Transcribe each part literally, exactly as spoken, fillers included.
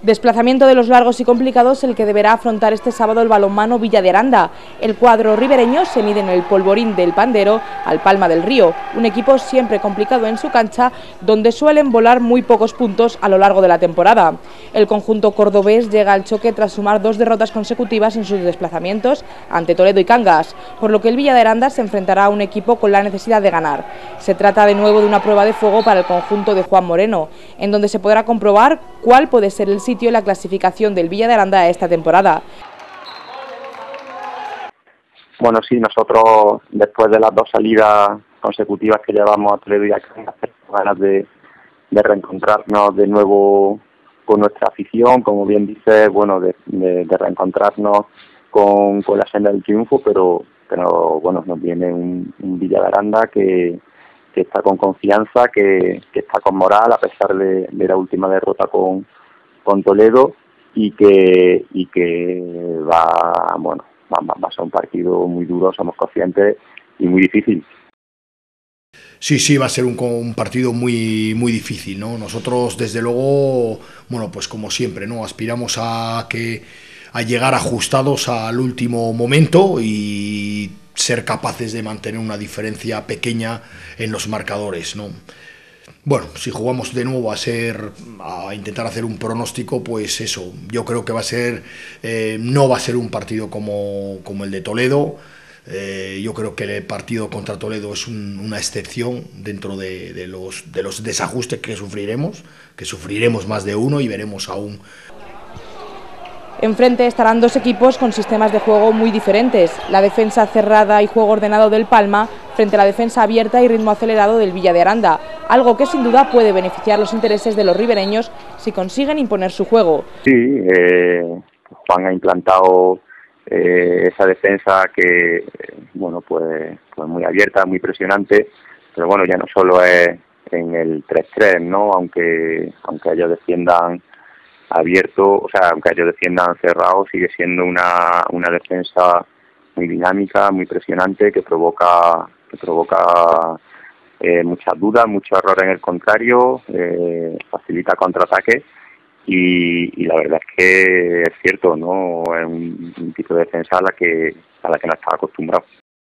Desplazamiento de los largos y complicados el que deberá afrontar este sábado el balonmano Villa de Aranda. El cuadro ribereño se mide en el polvorín del Pandero al Palma del Río, un equipo siempre complicado en su cancha, donde suelen volar muy pocos puntos a lo largo de la temporada. El conjunto cordobés llega al choque tras sumar dos derrotas consecutivas en sus desplazamientos ante Toledo y Cangas, por lo que el Villa de Aranda se enfrentará a un equipo con la necesidad de ganar. Se trata de nuevo de una prueba de fuego para el conjunto de Juan Moreno, en donde se podrá comprobar cuál puede ser el sitio en la clasificación del Villa de Aranda esta temporada. Bueno, sí, nosotros después de las dos salidas consecutivas que llevamos a Toledo y a Cangas, tenemos ganas de, de reencontrarnos de nuevo con nuestra afición, como bien dices, bueno, de, de, de reencontrarnos con, con la senda del triunfo, pero, pero bueno, nos viene un, un Villa de Aranda que, que está con confianza, que, que está con moral a pesar de, de la última derrota con con Toledo y que y que va bueno va, va a ser un partido muy duro, somos conscientes, y muy difícil. Sí, sí, va a ser un, un partido muy muy difícil, ¿no? Nosotros desde luego, bueno, pues como siempre, ¿no? Aspiramos a que a llegar ajustados al último momento y ser capaces de mantener una diferencia pequeña en los marcadores, ¿no? Bueno, si jugamos de nuevo a ser a intentar hacer un pronóstico, pues eso, yo creo que va a ser eh, no va a ser un partido como, como el de Toledo. Eh, yo creo que el partido contra Toledo es un, una excepción dentro de, de, los, de los desajustes que sufriremos, que sufriremos más de uno y veremos aún. Enfrente estarán dos equipos con sistemas de juego muy diferentes, la defensa cerrada y juego ordenado del Palma frente a la defensa abierta y ritmo acelerado del Villa de Aranda, algo que sin duda puede beneficiar los intereses de los ribereños si consiguen imponer su juego. Sí, eh, Juan ha implantado eh, esa defensa que, bueno, pues, pues muy abierta, muy presionante, pero bueno, ya no solo es en el tres tres, ¿no? Aunque, aunque ellos defiendan abierto, o sea, aunque ellos defiendan cerrado, sigue siendo una, una defensa muy dinámica, muy presionante, que provoca que provoca eh, muchas dudas, muchos errores en el contrario, eh, facilita contraataques y, y la verdad es que es cierto, ¿no? Es un, un tipo de defensa a la que a la que no estaba acostumbrado.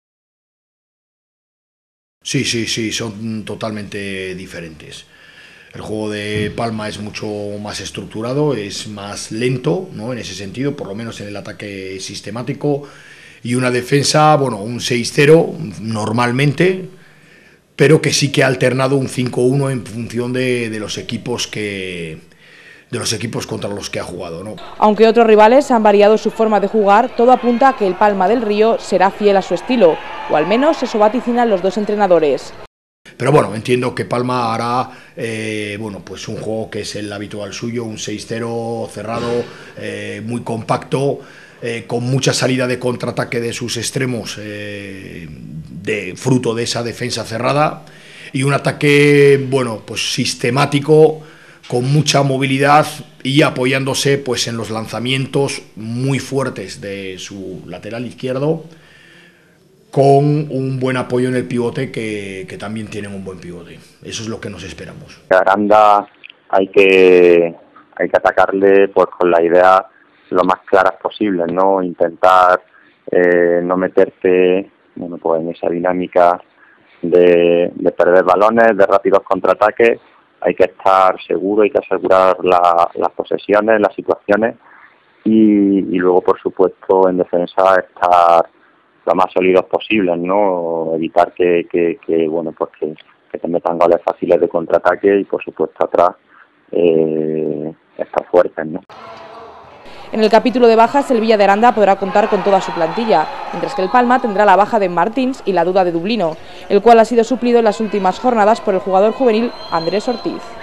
Sí, sí, sí, son totalmente diferentes. El juego de Palma es mucho más estructurado, es más lento, ¿no? En ese sentido, por lo menos en el ataque sistemático, y una defensa, bueno, un seis cero normalmente, pero que sí que ha alternado un cinco uno en función de, de los equipos que de los equipos contra los que ha jugado, ¿no? Aunque otros rivales han variado su forma de jugar, todo apunta a que el Palma del Río será fiel a su estilo, o al menos eso vaticinan los dos entrenadores. Pero bueno, entiendo que Palma hará eh, bueno, pues un juego que es el habitual suyo, un seis cero cerrado, eh, muy compacto, eh, con mucha salida de contraataque de sus extremos, eh, de fruto de esa defensa cerrada, y un ataque, bueno, pues sistemático, con mucha movilidad y apoyándose pues en los lanzamientos muy fuertes de su lateral izquierdo, con un buen apoyo en el pivote, que, que también tienen un buen pivote. Eso es lo que nos esperamos. Aranda hay que hay que atacarle pues con la idea lo más claras posible, ¿no? Intentar eh, no meterte, bueno, pues en esa dinámica de, de perder balones, de rápidos contraataques. Hay que estar seguro, hay que asegurar la, las posesiones, las situaciones y, y luego, por supuesto, en defensa estar lo más sólidos posibles, ¿no? Evitar que, que, que bueno, pues que, que te metan goles fáciles de contraataque y, por supuesto, atrás eh, estar fuertes, ¿no? En el capítulo de bajas, el Villa de Aranda podrá contar con toda su plantilla, mientras que el Palma tendrá la baja de Martins y la duda de Dublino, el cual ha sido suplido en las últimas jornadas por el jugador juvenil Andrés Ortiz.